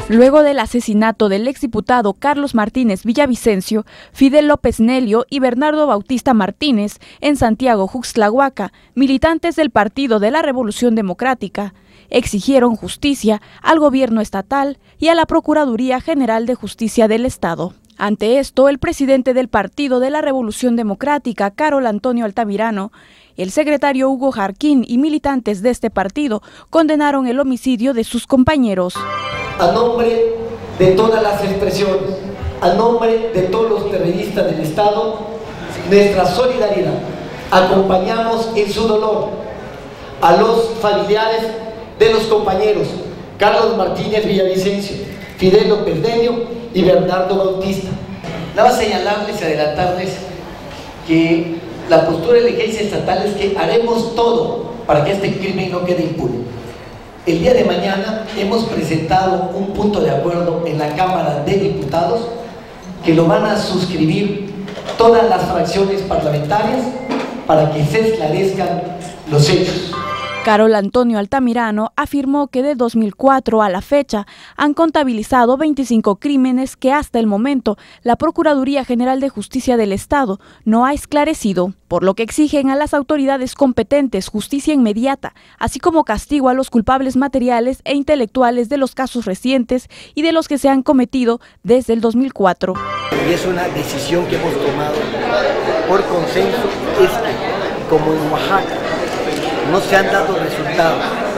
Luego del asesinato del exdiputado Carlos Martínez Villavicencio, Fidel López Nelio y Bernardo Bautista Martínez en Santiago Juxtlahuaca, militantes del Partido de la Revolución Democrática exigieron justicia al gobierno estatal y a la Procuraduría General de Justicia del Estado. Ante esto, el presidente del Partido de la Revolución Democrática, Carol Antonio Altamirano, el secretario Hugo Jarquín y militantes de este partido condenaron el homicidio de sus compañeros. A nombre de todas las expresiones, a nombre de todos los periodistas del Estado, nuestra solidaridad. Acompañamos en su dolor a los familiares de los compañeros Carlos Martínez Villavicencio, Fidel López Nelio y Bernardo Bautista. Nada más señalarles y adelantarles que la postura de la Agencia Estatal es que haremos todo para que este crimen no quede impune. El día de mañana hemos presentado un punto de acuerdo en la Cámara de Diputados que lo van a suscribir todas las fracciones parlamentarias para que se esclarezcan los hechos. Carol Antonio Altamirano afirmó que de 2004 a la fecha han contabilizado 25 crímenes que hasta el momento la Procuraduría General de Justicia del Estado no ha esclarecido, por lo que exigen a las autoridades competentes justicia inmediata, así como castigo a los culpables materiales e intelectuales de los casos recientes y de los que se han cometido desde el 2004. Y es una decisión que hemos tomado por consenso, es que como en Oaxaca no se han dado resultados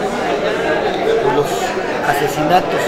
por los asesinatos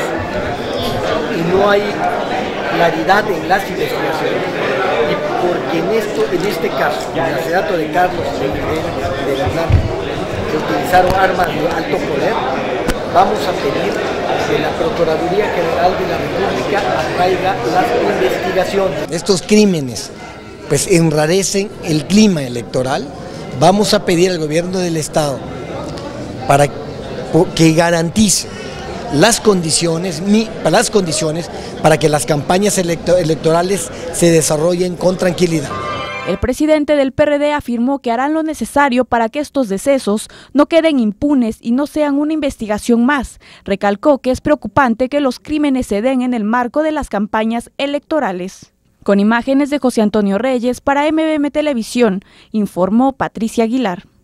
y no hay claridad en las investigaciones, y porque en este caso, en el asesinato de Carlos de Bernardo, se utilizaron armas de alto poder, vamos a pedir que la Procuraduría General de la República atraiga las investigaciones. Estos crímenes pues enrarecen el clima electoral. Vamos a pedir al gobierno del Estado para que garantice las condiciones para que las campañas electorales se desarrollen con tranquilidad. El presidente del PRD afirmó que harán lo necesario para que estos decesos no queden impunes y no sean una investigación más. Recalcó que es preocupante que los crímenes se den en el marco de las campañas electorales. Con imágenes de José Antonio Reyes para MBM Televisión, informó Patricia Aguilar.